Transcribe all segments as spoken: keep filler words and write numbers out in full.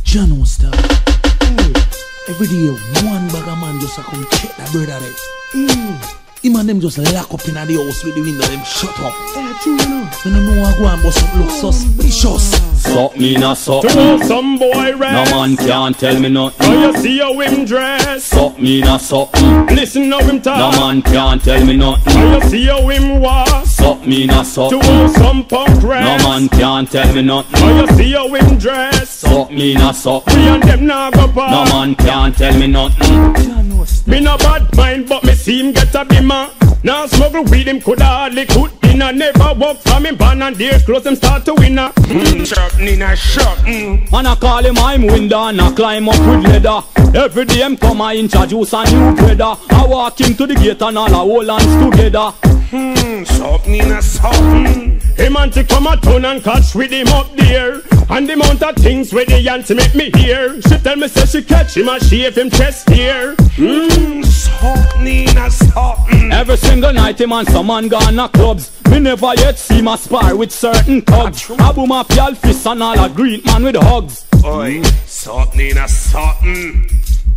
John Star. Hey, every day one bag of man just a come check that brother there. Mm. Him and them just lock up in the house with the window them shut up. Yeah, true, you know. You don't know how go and bust up look suspicious. Suck me na suck me. To some boy rest. No man can't tell me nothing. Oh, you see how him dress. Suck me na suck me. Listen how him talk. No man can't tell me nothing. Oh, you see how him walk. Suck me na suck To me. some punk No rest. man can't tell me nothing. Oh, you see how him dress. Suck me na suck We me. and them nah go No back. man can't tell me nothing. John Star. Me no bad mind, but me see him get a bimmer. Now smuggle weed him coulda hardly could dinner. Never walk from him ban and days close him start to winner. Mm, shot Nina shot. Mm. And I call him I'm window and I climb up with leather. Every day him come I introduce a new brother. I walk him to the gate and all a hold hands together. Hmm, shot Nina shot. Mm. Him and to come a town and catch with him up there. And the amount of things where the auntie make me hear. She tell me say she catch him and shave him chest here. Hmm, shot Nina shot. Mm. Every single night him and some man gone a clubs. Me never yet see my spar with certain thugs. I boom up y'all fist and all a greet man with hugs. Oi, shot Nina shot. Mm.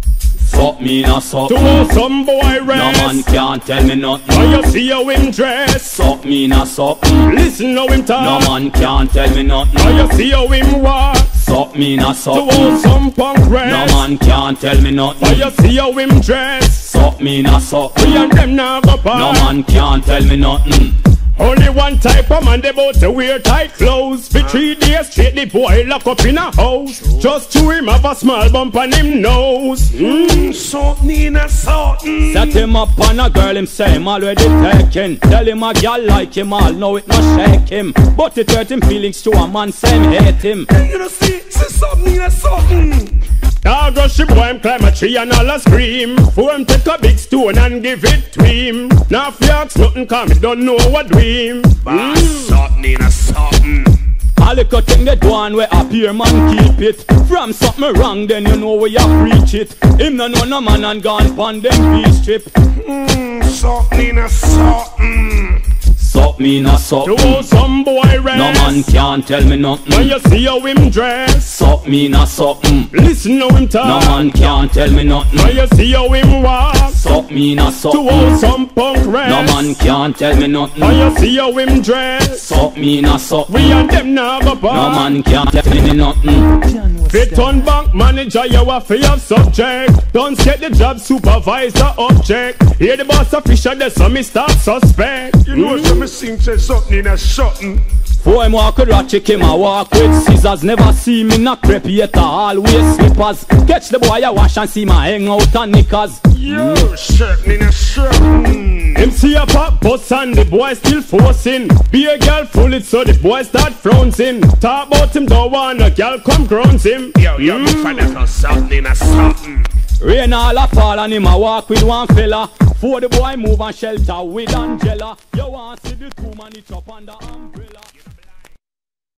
Suck me na suck To me. some boy No rest. man can't tell me nothing. Oh, you see how him dress. Suck me na suck me. Listen how him No talk. man can't tell me nothing. Oh, you see how him walk. Suck me na suck To me. some punk No rest. man can't tell me Oh, nothing. you see how him dress. Suck me na suck We me. and them now go No back. man can't tell me nothing. Only one type of man they bout to wear tight clothes. For three days straight the boy lock up in a house. Just to him have a small bump on him nose. Mmm, salt Nina salt. Mm. Set him up on a girl, him say him already taken. Tell him a girl like him, all know it not shake him. But it hurt him feelings to a man, say him hate him. You know see, see salt Nina salt. Mm. Dog rush the boy him climb a tree and all a scream. For him take a big stone and give it to him. Now if you ask nothing come, he don't know what do him. Bah, salt Nina salt. Mm. A little thing that one where appear man keep it. From something wrong then you know where you preach it. Him no know no man and gone pon them peace trip. Mm, salt Nina salt. Mm. Suck me na suck To me. some boy rest. No man can't tell me When nothing. you see how him dress. Suck me na suck me. Listen how him No talk. man can't tell me When nothing. you see how him walk. Suck me na suck To me. some punk rest. No man can't tell me When nothing. you see how him dress. Suck me na suck We me. and them now go No back. man can't tell me nothing. John Fit Star. on bank manager, you a fi have subject. Don't get the job supervisor object. Hear the boss official, there's some me start suspect. You know some sing say salt Nina salt. Mm. For him walk with ratchet, him a walk with scissors. Never see me not crepe yet, I always slippers. Catch the boy I wash and see my hang out and knickers. Yo, shirt Nina shirt. Mm. Him see a pop bus and the boy still forcing. Be a girl full it so the boy start frouncing. Talk about him don't want a girl come grounds him. Yo, yo, me find that on salt Nina salt. Mm. Rain all a fall and him a walk with one fella. For the boy move and shelter with Angela. You want see the two man it up under umbrella.